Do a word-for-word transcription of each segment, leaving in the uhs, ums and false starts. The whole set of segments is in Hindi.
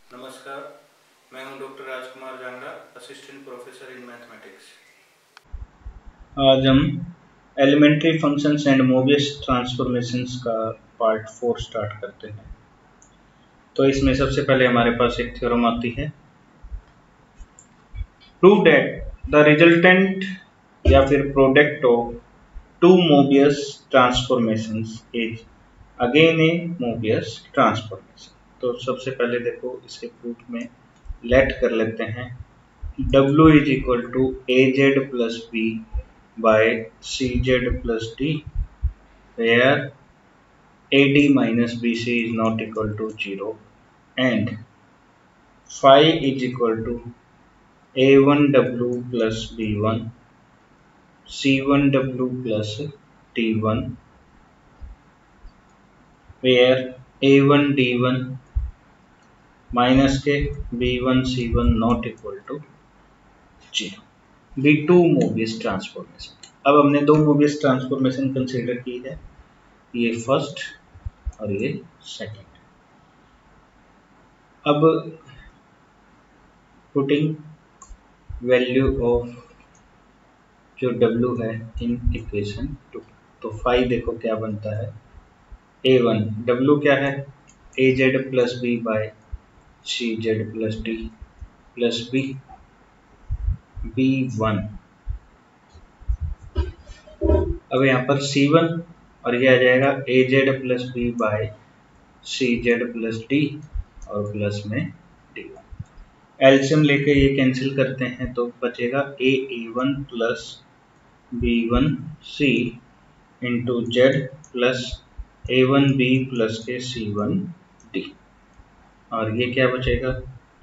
नमस्कार, मैं हूं doctor Rajkumar Jangra, assistant professor in mathematics. आज हम elementary functions and Mobius transformations का पार्ट फोर स्टार्ट करते हैं। तो इसमें सबसे पहले हमारे पास एक थ्योरम आती है, प्रूव दैट द रिजल्टेंट या फिर product of two Mobius transformations is again a Mobius transformation. तो सबसे पहले देखो इसके प्रूफ में लेट कर लेते हैं, W is equal to A Z plus B by C Z plus D, where A D minus B C is not equal to zero and phi is equal to A one W plus B one, C one W plus D one, where A one D one minus के B one C one not equal to zero. B two Mobius transformation. अब हमने दो मोबियस ट्रांसफॉर्मेशन कंसीडर की है, ये फर्स्ट और ये सेकंड। अब पुटिंग वैल्यू ऑफ जो W है इन इक्वेशन टू, तो फाइव देखो क्या बनता है, ए वन W क्या है, A Z plus B by C Z plus D plus B B one. अब यहाँ पर सी वन और ये आ जाएगा A Z plus B by C Z plus D और प्लस में डी वन। एलसीएम लेके ये कैंसिल करते हैं तो बचेगा A A one plus B one C into Z plus A one B plus के सी वन डी, और ये क्या बचेगा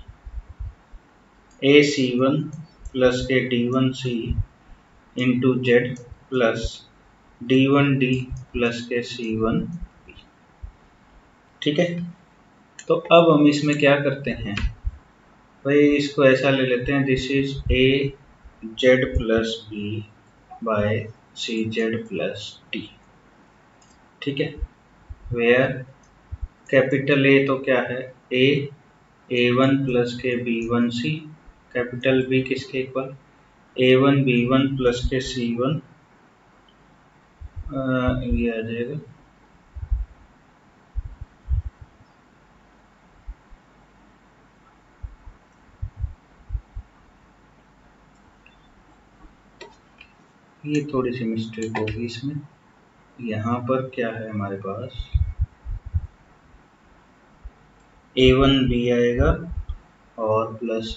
ए सी वन प्लस के D one C into Z plus D one D plus के सी वन बी। ठीक है, तो अब हम इसमें क्या करते हैं भाई, इसको ऐसा ले लेते हैं, this is A Z plus B by C Z plus D. ठीक है, वेयर कैपिटल ए तो क्या है, ए ए वन प्लस के B one C, capital B किसके equal, A one B one plus के सी वन, ये आ जाएगा ये थोड़ी सी मिस्टेक होगी इसमें, यहाँ पर क्या है हमारे पास ए वन बी आएगा और प्लस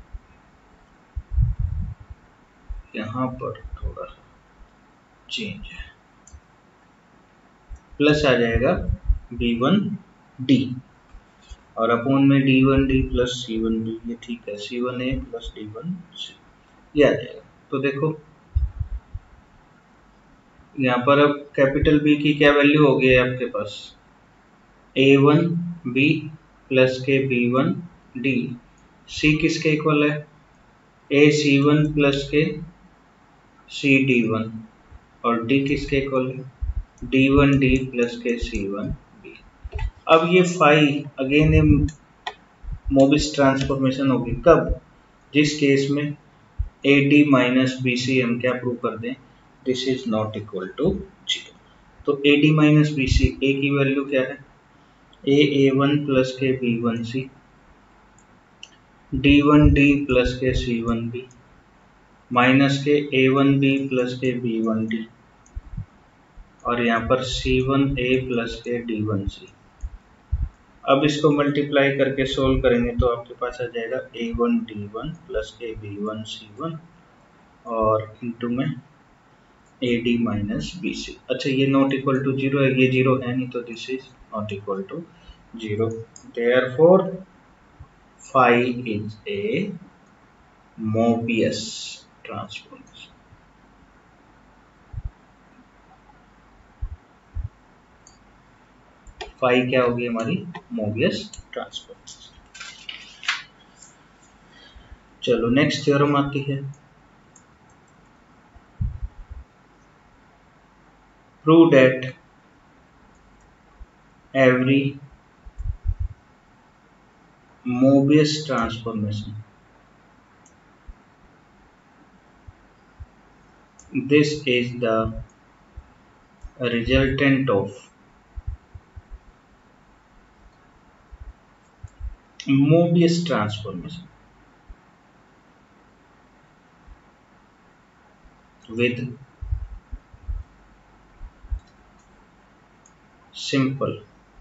यहाँ पर थोड़ा सा चेंज है, प्लस आ जाएगा बी वन डी और अपोन में D one D plus C one D, ये ठीक है, C one A plus D one C, ये आ जाएगा। तो देखो यहाँ पर अब कैपिटल बी की क्या वैल्यू हो गई आपके पास, ए वन बी प्लस के बी वन डी, सी किसके इक्वल है, ए सी वन प्लस के सी डी वन, और डी किसके इक्वल है, डी वन डी प्लस के सी वन डी। अब ये फाइव अगेन मोबिस ट्रांसफॉर्मेशन होगी कब, जिस केस में A D minus B C हम क्या प्रूव कर दें, this is not equal to zero. तो A D minus B C, A की वैल्यू क्या है, ए ए वन प्लस के B one C, D one D plus के सी वन बी माइनस के ए वन बी प्लस के बी वन डी, और यहाँ पर सी वन ए प्लस के डी वन सी। अब इसको मल्टीप्लाई करके सोल्व करेंगे तो आपके पास आ जाएगा A one D one plus के बी वन सी वन और इंटू में A D minus B C. अच्छा ये नॉट इक्वल टू जीरो है, ये जीरो है नहीं, तो this is not equal to zero, therefore five is a Mobius transformation. Five क्या होगी हमारी, मोबियस ट्रांसफॉर्मेशन। चलो नेक्स्ट थ्योरम आती है, prove that every Mobius transformation. This is the resultant of Mobius transformation with simple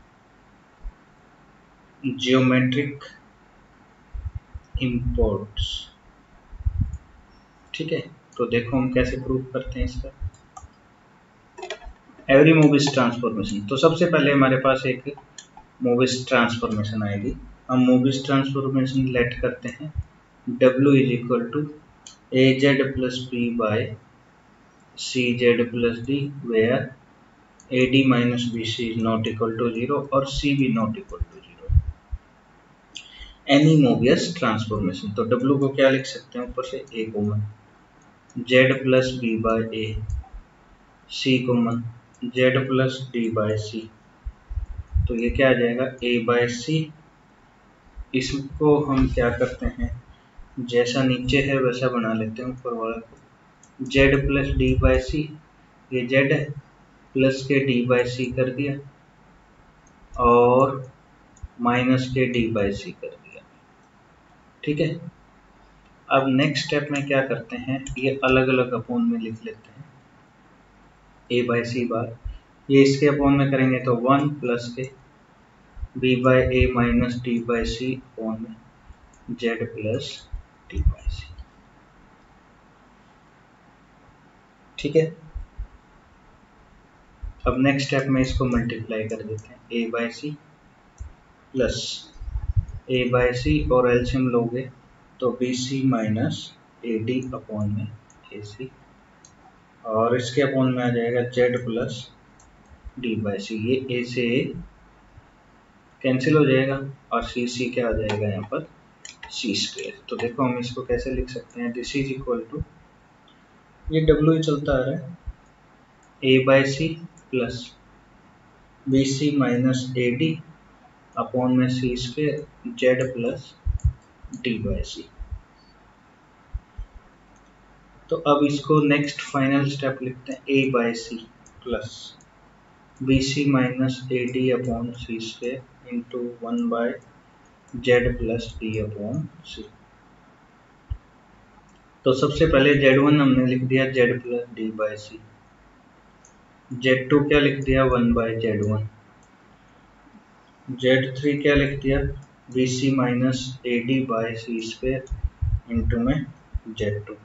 geometric imports. ठीक है, तो देखो हम कैसे प्रूव करते हैं इसका एवरी मोबिस ट्रांसफॉर्मेशन। तो सबसे पहले हमारे पास एक मोबिस ट्रांसफॉर्मेशन आएगी। हम मोबिस ट्रांसफॉर्मेशन लेट करते हैं W is equal to A Z plus B by C Z plus D, where A D minus B C is not equal to zero और सी भी not equal to zero. Any Mobius transformation, तो W को क्या लिख सकते हैं ऊपर से A common, Z plus B by A, C common, Z plus D by C, तो ये क्या आ जाएगा ए बाय सी। इसको हम क्या करते हैं, जैसा नीचे है वैसा बना लेते हैं ऊपर वाला को, Z plus D by C, ये जेड है, प्लस के डी बाय सी कर दिया और माइनस के डी बाय सी कर दिया। ठीक है, अब नेक्स्ट स्टेप में क्या करते हैं, ये अलग अलग अपोन में लिख लेते हैं ए बाय सी बार, ये इसके अपोन में करेंगे तो वन प्लस के B by A minus D by C upon में Z plus D by C. ठीक है, अब नेक्स्ट स्टेप में इसको मल्टीप्लाई कर देते हैं A by C plus A by C और एलसीएम लोगे तो B C minus A D upon में ए सी, और इसके अपॉन में आ जाएगा Z plus D by C, ये ए से ए कैंसिल हो जाएगा और सी सी क्या आ जाएगा यहाँ पर सी स्क्वायर। तो देखो हम इसको कैसे लिख सकते हैं, दिस इज इक्वल टू, ये डब्ल्यू ही चलता आ रहा है, A by C plus B C minus A D upon में C square Z plus D by C. तो अब इसको नेक्स्ट फाइनल स्टेप लिखते हैं A by C plus B C minus A D upon C square into one by Z plus D upon C. तो सबसे पहले जेड वन हमने लिख दिया Z plus D by C, Z two क्या लिख दिया one by Z one, Z three क्या लिख दिया B C minus A D by C square into में जेड टू,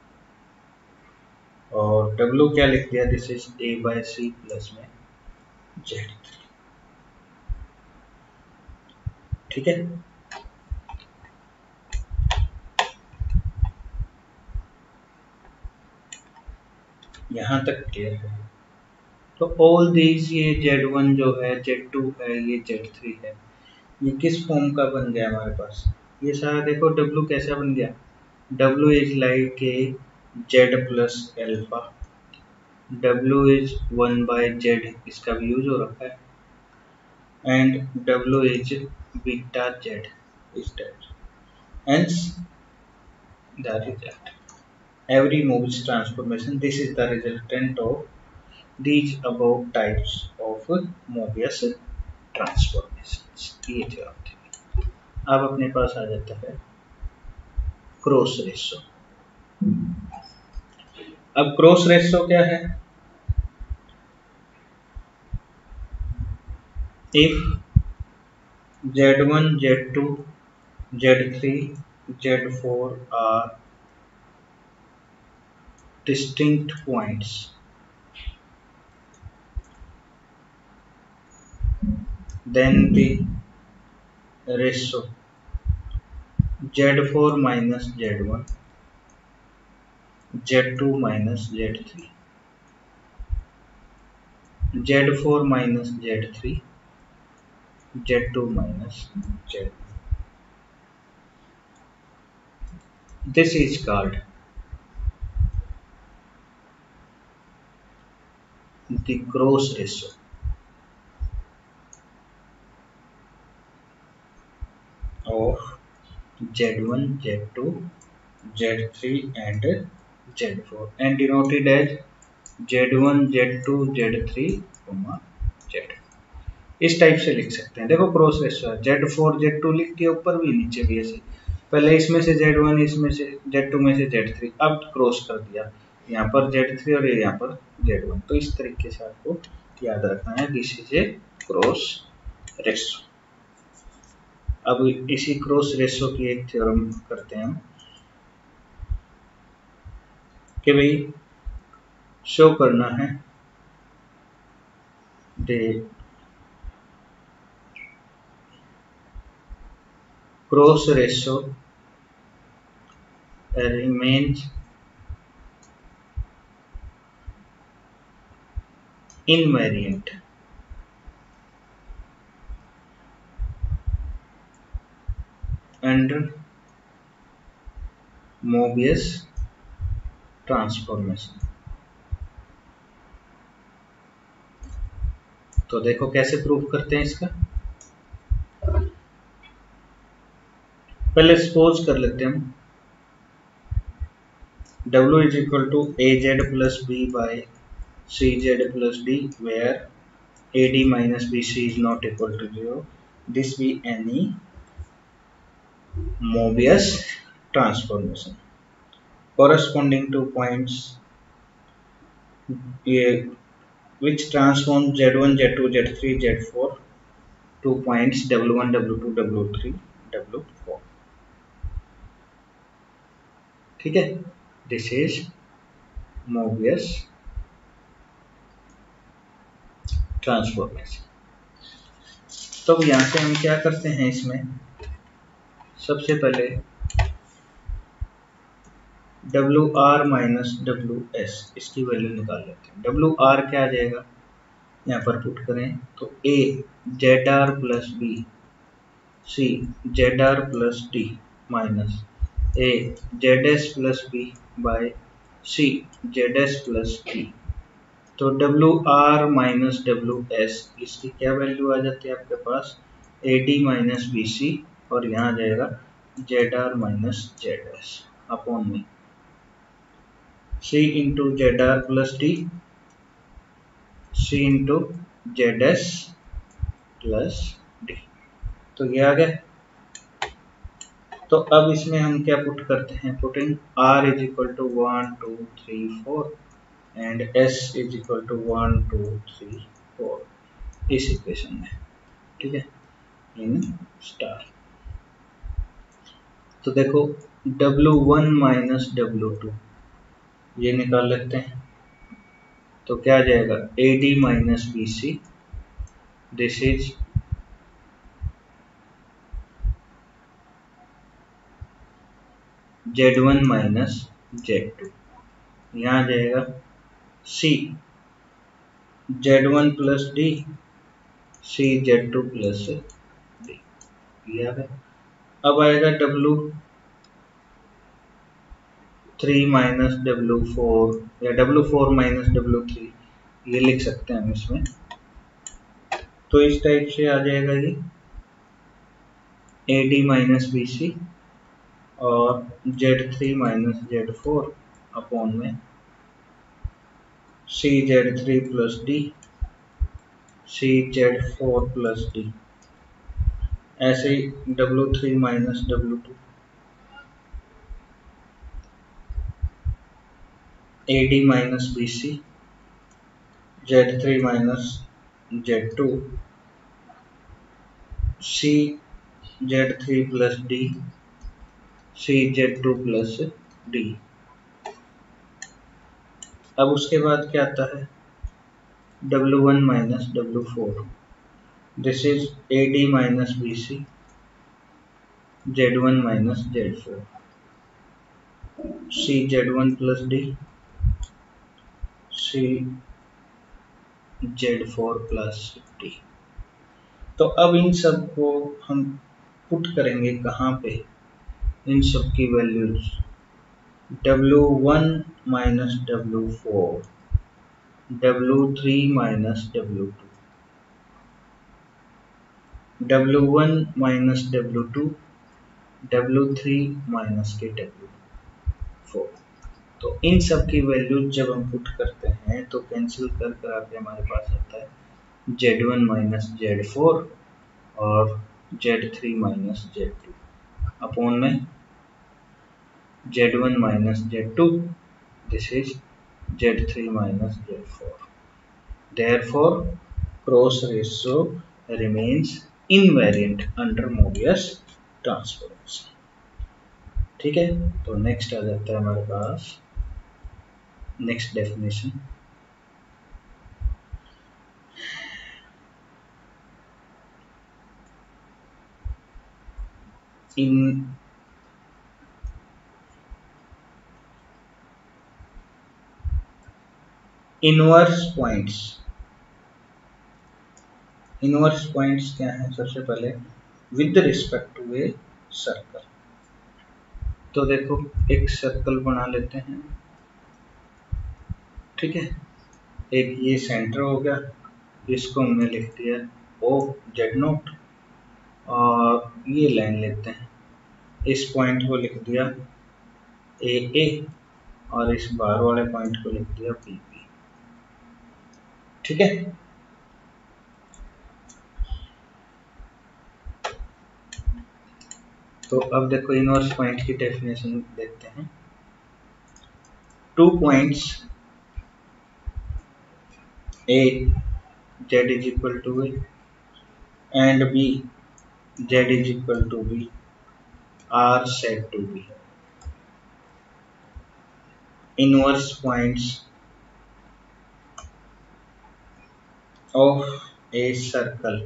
और W क्या लिख दिया, this is A by C plus में जेड थ्री। ठीक है, यहां तक क्लियर है। तो ऑल दीज, ये जेड वन जो है, जेड टू है, ये जेड थ्री है, ये किस फॉर्म का बन गया हमारे पास, ये सारा देखो W कैसा बन गया, W is like A Z plus alpha, W is one by Z, इसका भी यूज हो रखा है, and W is beta Z is that, hence the result every Mobius transformation, this is the resultant of these above types of Mobius transformations। ये जवाब थे। अब अपने पास आ जाता है क्रॉस रेशो। अब क्रॉस रेशो क्या है, if Z one Z two Z three Z four are distinct points, then the ratio Z four minus Z one, Z two minus Z three, Z four minus Z three, Z two minus Z one, this is called the cross ratio of Z one, Z two, Z three and Z four and denoted as Z one, Z two, Z three, Z। इस टाइप से लिख सकते हैं। देखो क्रॉस रेशो है, जेड फोर जेड टू लिख दिया ऊपर भी नीचे भी ऐसे, पहले इसमें से जेड वन, इसमें से जेड टू में से जेड थ्री, अब क्रॉस कर दिया यहाँ पर जेड थ्री और यहाँ पर जेड वन। तो इस तरीके से आपको याद रखना है, this is a cross ratio. अब इसी क्रॉस रेशो की एक थ्योरम करते हैं हम कि भाई शो करना है the cross ratio remains invariant under Mobius transformation. तो देखो कैसे प्रूव करते हैं इसका। पहले सपोज कर लेते हैं हम W is equal to Az plus B by Cz plus D where A D minus B C is not equal to zero. This be any Mobius transformation corresponding to points ये which transform Z one, Z two, Z three, Z four to points W one, W two, W three, W four। ठीक है, दिस इज Mobius ट्रांसफॉर्मेशन। तो यहाँ से हम क्या करते हैं, इसमें सबसे पहले W R minus W S इसकी वैल्यू निकाल लेते हैं। डब्ल्यू आर क्या आ जाएगा, यहाँ पर पुट करें तो A Z R plus B C Z R plus D minus A Z S plus B by C Z S plus D. तो W R minus W S इसकी क्या वैल्यू आ जाती है आपके पास, A D minus B C और यहाँ आ जाएगा Z R minus Z S upon में C into Z R plus D C into Z S plus D. तो ये आ गया। तो अब इसमें हम क्या पुट करते हैं, putting R is equal to one two three four and S is equal to one two three four इस इक्वेशन में। ठीक है, इन स्टार। तो देखो W one minus W two ये निकाल लेते हैं। तो क्या आ जाएगा, A D minus B C, this is Z one minus Z two, यहाँ आ जाएगा C Z one plus D C Z two plus D, ये आ गया। अब आएगा W three minus W four या W four minus W three ये लिख सकते हैं हम इसमें। तो इस टाइप से आ जाएगा ये A D minus B C और Z three minus Z four upon में C Z three plus D C Z four plus D. ऐसे ही W three minus W two A D minus B C Z three minus Z two C Z three plus D C Z two plus D. अब उसके बाद क्या आता है, W one minus W four, this is A D minus B C Z one minus Z four C Z one plus D C Z four plus D. तो अब इन सब को हम पुट करेंगे कहाँ पे, इन सब की values W one minus W four W three minus W two W one minus W two W three minus के डब्ल्यू फोर। तो इन सब की वैल्यू जब हम पुट करते हैं तो कैंसिल कर कर आके हमारे पास आता है Z one minus Z four और Z three minus Z two upon में Z one minus Z two, this is Z three minus Z four. Therefore, cross ratio remains invariant under Mobius transformation. ठीक है, तो नेक्स्ट आ जाता है हमारे पास next definition. In inverse points, inverse points क्या है? सबसे पहले with respect to a circle. तो देखो एक सर्कल बना लेते हैं, ठीक है, एक ये सेंटर हो गया, इसको हमने लिख दिया ओ जेड नोट, और ये लाइन लेते हैं, इस पॉइंट को लिख दिया ए ए और इस बाहर वाले पॉइंट को लिख दिया बी बी। ठीक है, तो अब देखो इनवर्स पॉइंट की डेफिनेशन देखते हैं। Two points A Z is equal to A and B Z is equal to B are said to be inverse points of a circle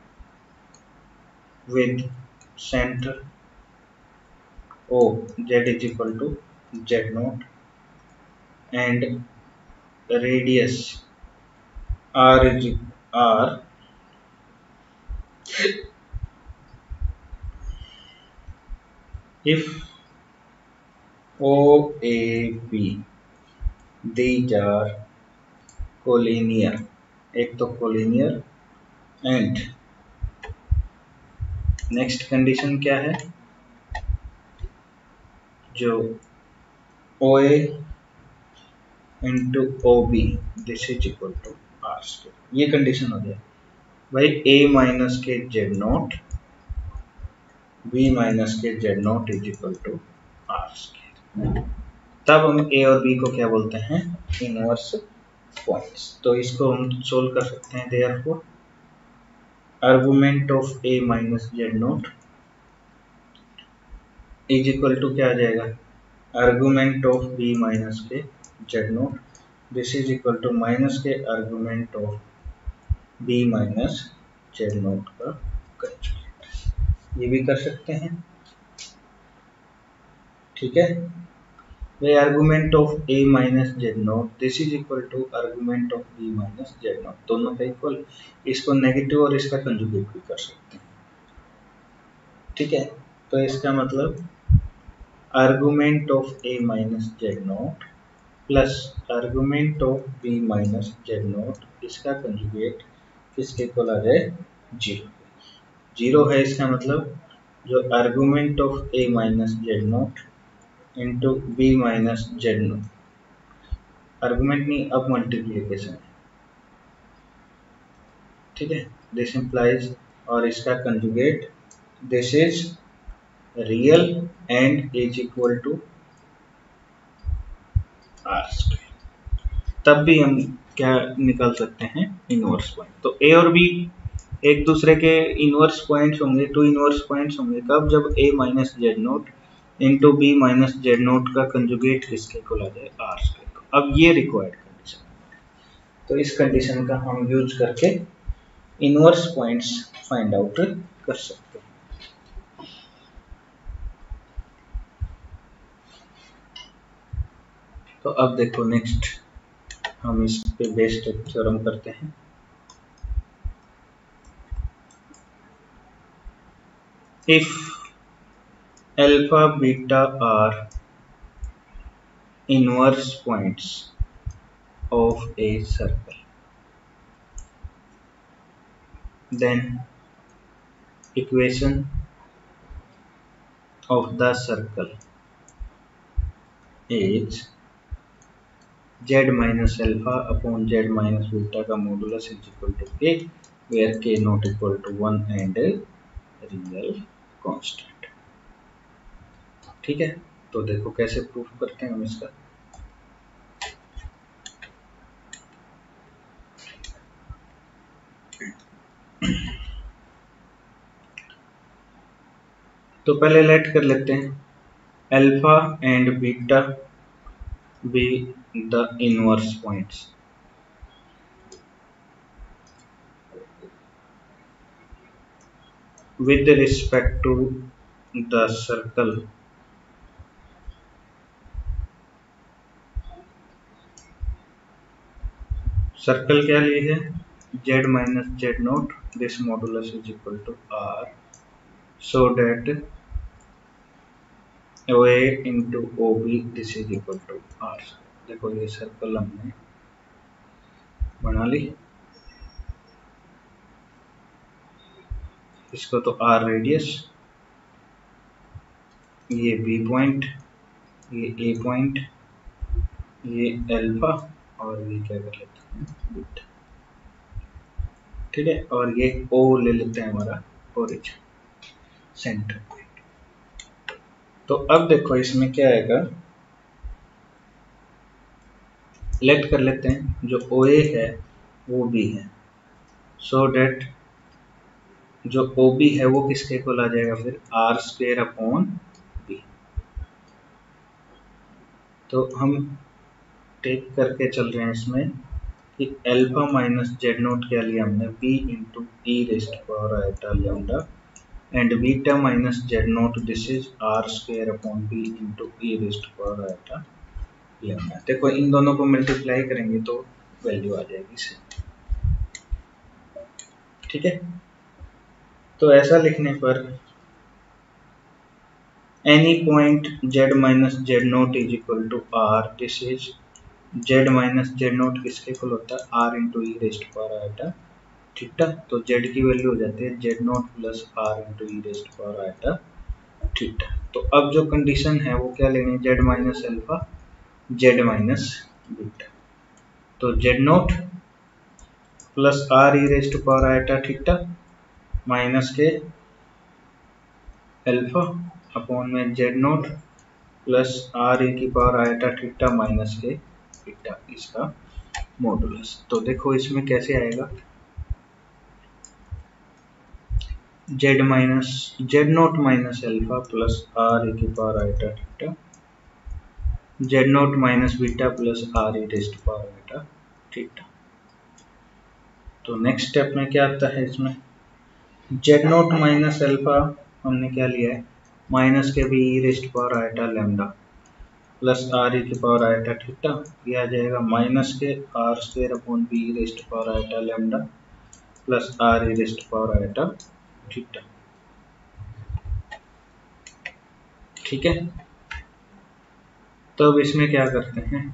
with center O z is equal to z naught and radius r is r if O A B these are collinear, एक तो collinear and नेक्स्ट कंडीशन क्या है? जो O A into O B this is equal to R square, ये कंडीशन हो जाए भाई a माइनस के जेड नॉट b माइनस के Z naught is equal to R square, तब हम a और b को क्या बोलते हैं? Inverse points. तो इसको हम सोल्व कर सकते हैं। Therefore argument of a minus Z naught is equal to क्या आ जाएगा? आर्गुमेंट ऑफ b माइनस के Z naught, this is equal to minus के argument of b minus Z naught का कंजुगेट। ये भी कर सकते हैं, ठीक है। वे argument of a minus Z naught this is equal to argument of b minus Z naught, दोनों का इक्वल, इसको नेगेटिव और इसका कंजुगेट भी कर सकते हैं, ठीक है। तो इसका मतलब argument of a minus Z naught plus argument of b minus Z naught, इसका कंजुगेट किसके इक्वल आ जाए? जीरो। जीरो है इसका मतलब जो argument of a minus Z naught into B minus Z naught, argument नहीं अब मल्टीप्लीकेशन है, ठीक है, दिस इंप्लाइज, और इसका conjugate this is real and is equal to R square, तब भी हम क्या निकाल सकते हैं? Inverse point. तो ए और बी एक दूसरे के इनवर्स पॉइंट्स होंगे, टू इनवर्स पॉइंट्स होंगे कब? जब a minus Z naught into B minus Z naught का कंजुगेट किसके इक्वल आ जाए? R square. अब ये रिक्वायर्ड कंडीशन, तो इस कंडीशन का हम यूज करके इनवर्स पॉइंट्स फाइंड आउट कर सकते हैं। तो अब देखो नेक्स्ट हम इस पे बेस्ड एक थ्योरम करते हैं। If alpha beta are inverse points of a circle, then equation of the circle is z minus alpha upon z minus beta का modulus is equal to k, where k not equal to one and real constant। ठीक है, तो देखो कैसे प्रूफ करते हैं हम इसका। तो पहले लेट कर लेते हैं alpha and beta be the inverse points. with respect to the circle circle क्या ली है, z minus Z naught, this modulus is equal to r, so that O A into O B this is equal to r। देखो ये सर्कल हमने बना ली, इसको तो r रेडियस, ये b पॉइंट, ये a पॉइंट, ये अल्फा और ये क्या कर लेते हैं बीटा। ठीक है, और ये o ले लेते हैं हमारा ओरिजिन सेंटर पॉइंट। तो अब देखो इसमें क्या आएगा, लेट कर लेते हैं, जो ओ ए है वो b है, सो so डेट जो ओ बी है वो किसके इक्वल आ जाएगा फिर, आर स्क्वेयर अपॉन बी। तो हम टेक करके चल रहे हैं इसमें कि अल्फा माइनस जेड नोट क्या लिया हमने, B into E raised power iota lambda, and beta minus Z naught this is R square upon B into E raised power iota lambda. देखो इन दोनों को मल्टीप्लाई करेंगे तो वैल्यू आ जाएगी इसे। ठीक है, तो ऐसा लिखने पर any point z minus Z naught is equal to R, this is z minus Z naught किसके इक्वल होता है, r into E raised power iota theta. तो z की वैल्यू हो जाती है Z naught plus r into E raised power iota theta. तो अब जो कंडीशन है वो क्या लेनी है, z minus alpha z minus beta. तो Z naught plus r E raised power iota theta minus के अल्फा अपॉन में Z naught plus R E की पावर आइटा थीटा माइनस के बीटा, इसका मॉडुलस। तो देखो इसमें कैसे आएगा, Z minus Z naught minus alpha plus R E की power iota theta, Z naught minus beta plus R E raised power iota theta. तो नेक्स्ट स्टेप में क्या आता है, इसमें जेड नोट माइनस अल्फा हमने क्या लिया है, माइनस के B E raised power iota lambda plus R E की पावर आइटा थीटा, ये आ जाएगा माइनस के R square upon B raised power iota lambda plus R E raised power iota theta. ठीक है, तो अब इसमें क्या करते हैं,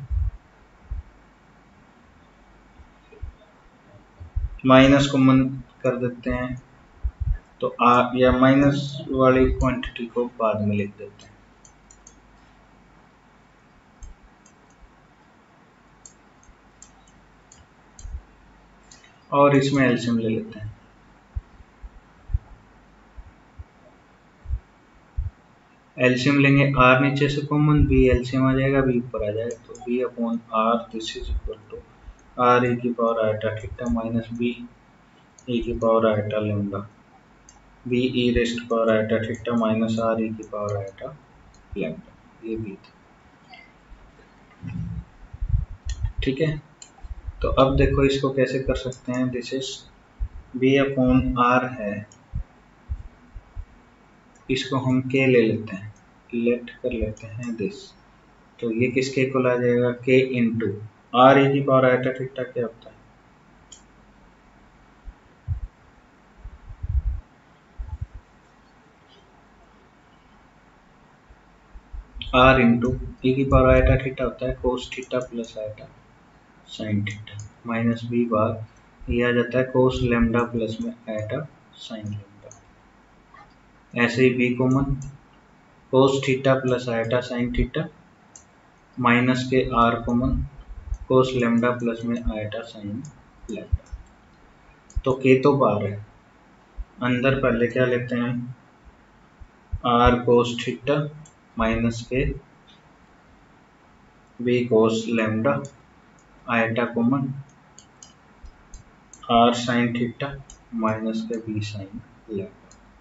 माइनस कॉमन कर देते हैं, तो आर या माइनस वाली क्वांटिटी को बाद में लिख देते हैं। और इसमें एलसीएम ले लेते हैं, एलसीएम लेंगे, आर नीचे से कॉमन, बी एलसीएम आ जाएगा, बी ऊपर आ जाएगा, तो B upon R this is equal to R E की power iota theta minus B E की power iota lambda B E raised power iota theta minus R E की पावर आइटा लैम्डा, ये बी था। ठीक है, तो अब देखो इसको कैसे कर सकते हैं, this is B upon R है, इसको हम के ले लेते हैं, लेट कर लेते हैं दिस, तो ये किसके इक्वल आ जाएगा, के इंटू आर ई की पावर आइटा थीटा क्या होता है, आर इंटू ई की पावर आइटा थीटा होता है cos theta plus iota sine theta minus B bar ये आ जाता है कोस लैम्डा प्लस में आइटा साइन लैम्डा। ऐसे ही B common, cos theta plus iota sine theta minus के R common cos lambda plus में आयटा साइन लेमडा। तो के तो बाहर है, अंदर पहले क्या लेते हैं, आर कोस थीटा माइनस के B cos lambda iota common R sine theta minus के बी साइन लेमडा।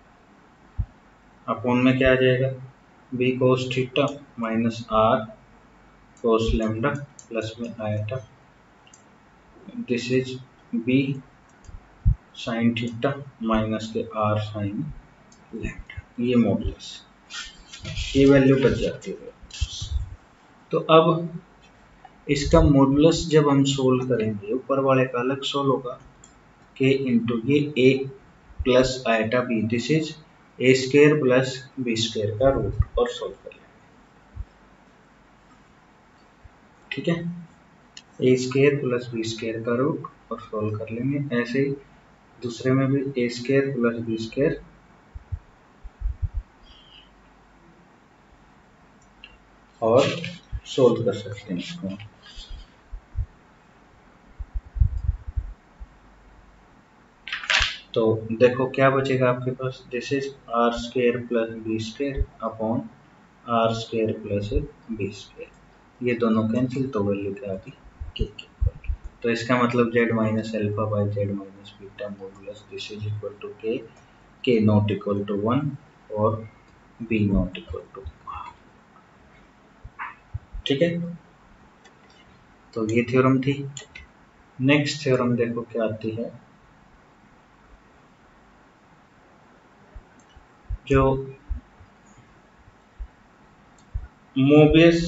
अपोन में क्या आ जाएगा, B cos theta minus R cos lambda plus में iota, this is B sine theta minus के आर साइन लेमडा, ये मॉडुलस, ये वैल्यू बच जाती है। तो अब इसका मॉडुलस जब हम सोल्व करेंगे, ऊपर वाले का अलग सोल्व होगा, के इंटू ये A plus iota B, this is A square plus B square का रूट, और सोल्व कर लेंगे। ठीक है, A square plus B square का रूट और सोल्व कर लेंगे। ऐसे ही दूसरे में भी A square plus B square और सोल्व कर सकते हैं इसको। तो देखो क्या बचेगा आपके पास, this is R square plus B square upon R square plus B square, ये दोनों कैंसिल, तो वैल्यू क्या आती के के। तो इसका मतलब z minus alpha by z minus beta modulus this is equal to के, के नॉट इक्वल टू वन और बी नॉट इक्वल टू। ठीक है, तो ये थ्योरम थी। नेक्स्ट थ्योरम देखो क्या आती है, जो Mobius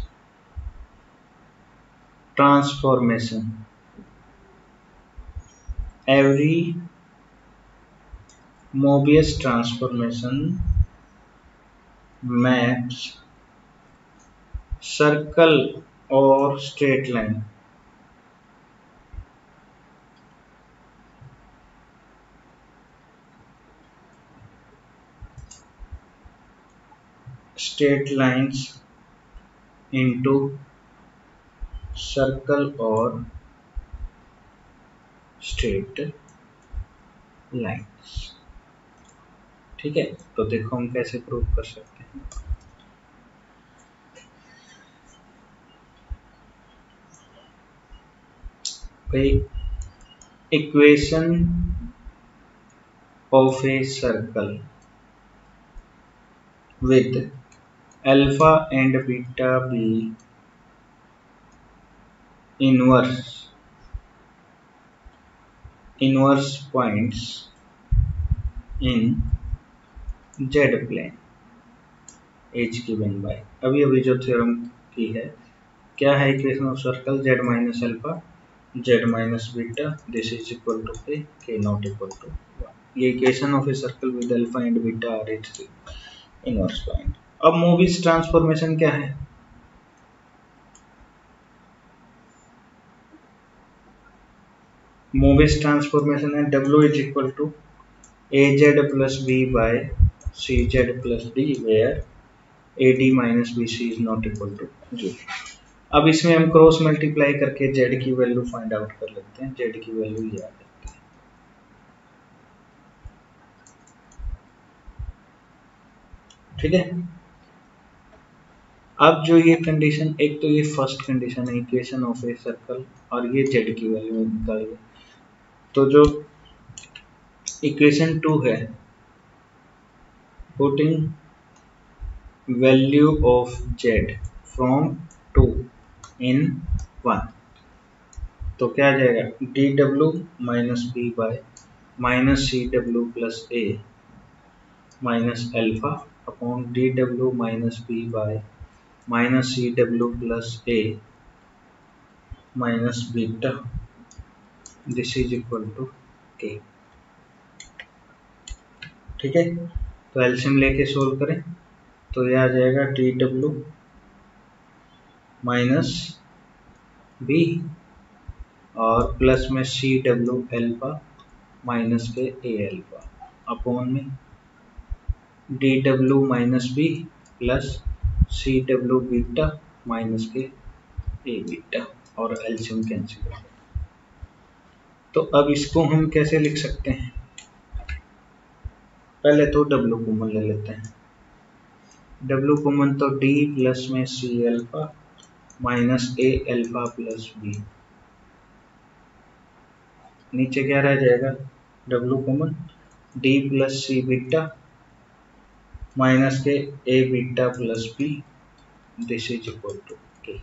transformation, every Mobius transformation maps circle और straight line straight lines into circle और स्ट्रेट लाइंस। ठीक है, तो देखो हम कैसे प्रूव कर सकते हैं। भाई equation of a circle with alpha and beta be inverse inverse points in z plane h given by, अभी अभी जो थ्योरम की है, क्या है equation of circle, z minus alpha z minus beta this is equal to के, के नॉट इक्वल टू वन। ये equation of a circle with alpha and beta are its inverse point. अब मोबियस ट्रांसफॉर्मेशन क्या है, मोबियस ट्रांसफॉर्मेशन है W is equal to A Z plus B by C Z plus D where A D minus B C is not equal to zero. अब इसमें हम क्रॉस मल्टीप्लाई करके z की वैल्यू फाइंड आउट कर लेते हैं, z की वैल्यू ये आ जाती है। ठीक है, अब जो ये कंडीशन, एक तो ये फर्स्ट कंडीशन है इक्वेशन ऑफ ए सर्कल, और ये z की वैल्यू निकालिए। तो जो इक्वेशन टू है, putting value of z from two in one, तो क्या आ जाएगा, D W minus B by minus C W plus A minus alpha upon D W minus B by minus C W plus A minus beta this is equal to K. ठीक है, तो एलसीएम लेके सोल्व करें, तो यह आ जाएगा डी डब्ल्यू माइनस बी और प्लस में सी डब्ल्यू एल्फा माइनस के ए एल्फा अपॉन में D W minus B plus C W beta minus के ए बीटा और एलसीएम कैंसिल कर। तो अब इसको हम कैसे लिख सकते हैं? पहले तो डब्ल्यू कॉमन ले लेते हैं। डब्ल्यू कॉमन तो डी प्लस में सी अल्फा माइनस ए अल्फा प्लस बी, नीचे क्या रह जाएगा? डब्ल्यू कॉमन डी प्लस सी बीटा माइनस के ए beta plus b, this is equal to k.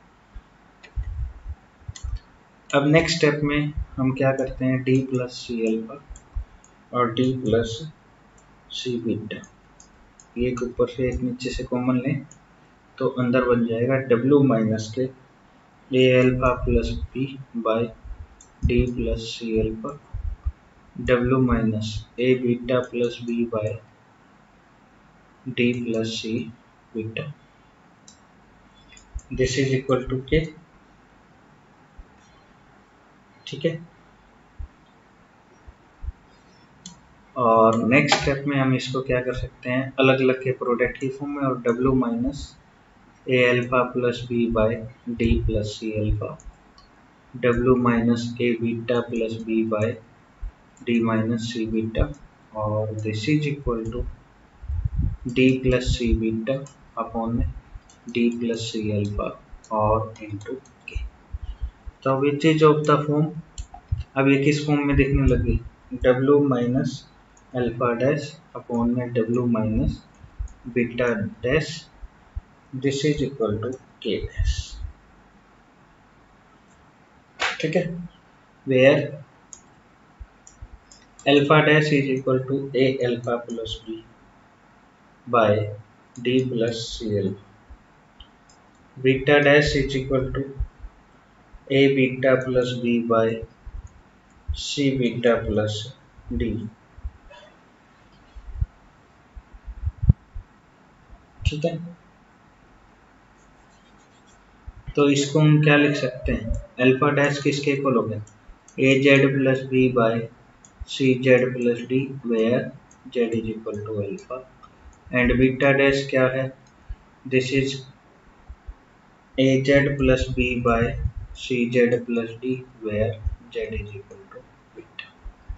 अब नेक्स्ट स्टेप में हम क्या करते हैं? डी प्लस सी अल्फा और डी प्लस सी बीटा, एक ऊपर से एक नीचे से कॉमन लें तो अंदर बन जाएगा डब्ल्यू माइनस के A alpha plus B by D plus C alpha, W minus A beta plus B by D plus C beta, this is equal to K. ठीक है, और नेक्स्ट स्टेप में हम इसको क्या कर सकते हैं? अलग अलग के प्रोडक्ट की फॉर्म में, और W minus A alpha plus B by D plus C alpha, W minus A beta plus B by D minus C beta, और this is equal to D plus C beta upon में डी प्लस सी अल्फा और इंटू के। तो which is of the form, अब ये किस फॉर्म में दिखने लगी? W minus alpha dash upon में W minus beta dash, this is equal to k dash. ठीक है, where alpha dash is equal to a alpha plus B by D plus C alpha, beta dash is equal to a beta plus B by c beta plus D. ठीक है, तो इसको हम क्या लिख सकते हैं? अल्फा डैश किसके इक्वल हो गया? A Z plus B by C Z plus D, where z is equal to alpha, and beta dash क्या है? This is A Z plus B by C Z plus D, where z is equal to beta.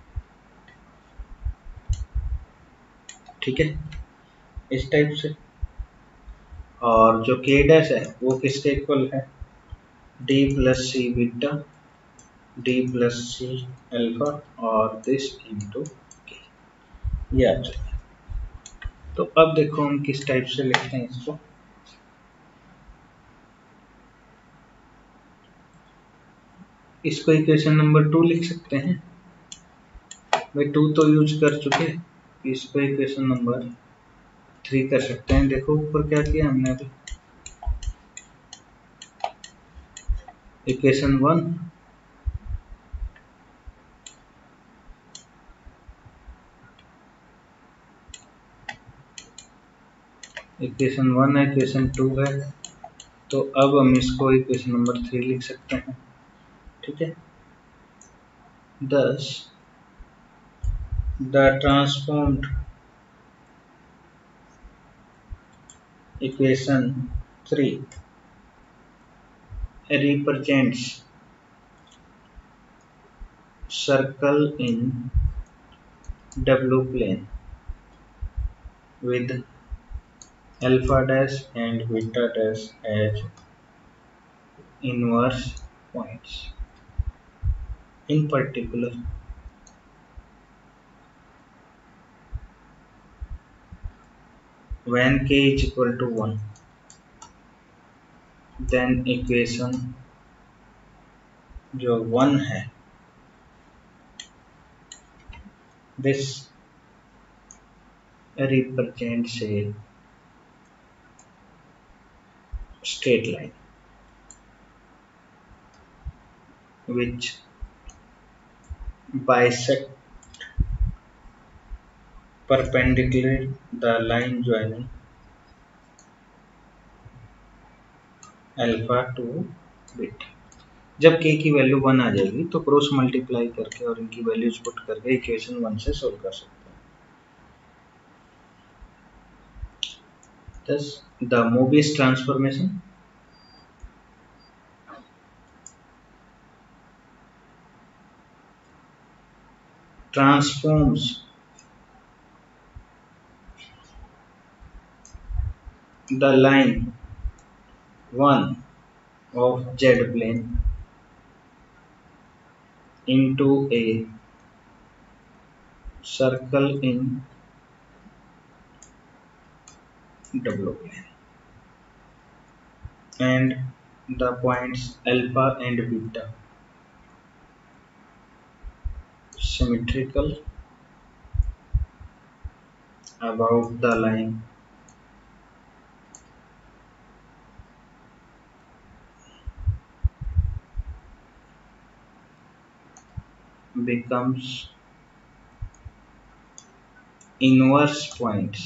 ठीक है, इस टाइप से। और जो के डैश है वो किसके इक्वल है? डी प्लस सी बीटा डी प्लस सी अल्फा और दिस इंटू के, ये आ जाएगा। तो अब देखो हम किस टाइप से लिखते हैं इसको। इसको इक्वेशन नंबर टू लिख सकते हैं, भाई टू तो यूज कर चुके, इसको इक्वेशन नंबर थ्री कर सकते हैं। देखो ऊपर क्या किया हमने अभी, इक्वेशन वन इक्वेशन वन है, इक्वेशन टू है, तो अब हम इसको इक्वेशन नंबर थ्री लिख सकते हैं। ठीक है, thus the transformed equation three represents circle in W plane with alpha dash and beta dash as inverse points. In particular, when k is equal to one, then equation जो वन है, this represents a straight line which bisect perpendicular the line joining alpha to beta. जब k की वैल्यू वन आ जाएगी तो क्रॉस मल्टीप्लाई करके और इनकी वैल्यूज पुट करके इक्वेशन वन से सोल्व कर सकते हैं। thus the Mobius transformation transforms the line one of Z plane into a circle in W plane, and the points alpha and beta symmetrical about the line becomes inverse points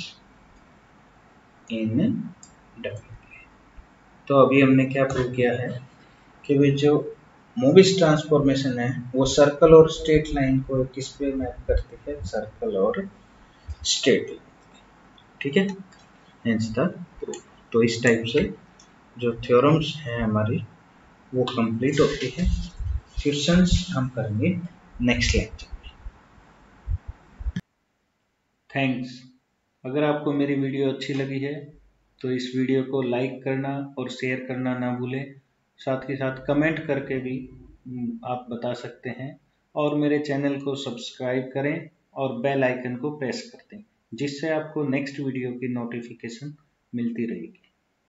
in W plane। तो अभी हमने क्या प्रूव किया है कि वे जो मोबिस ट्रांसफॉर्मेशन है वो सर्कल और स्ट्रेट लाइन को किस पे मैप करती है, सर्कल और स्ट्रेट लाइन, ठीक है। Hence the proof. तो इस टाइप से जो थ्योरम्स हैं हमारी वो कंप्लीट होती है। क्वेश्चंस हम करेंगे नेक्स्ट लेक्चर में। थैंक्स। अगर आपको मेरी वीडियो अच्छी लगी है तो इस वीडियो को लाइक करना और शेयर करना ना भूलें। साथ ही साथ कमेंट करके भी आप बता सकते हैं, और मेरे चैनल को सब्सक्राइब करें और बेल आइकन को प्रेस कर दें, जिससे आपको नेक्स्ट वीडियो की नोटिफिकेशन मिलती रहेगी।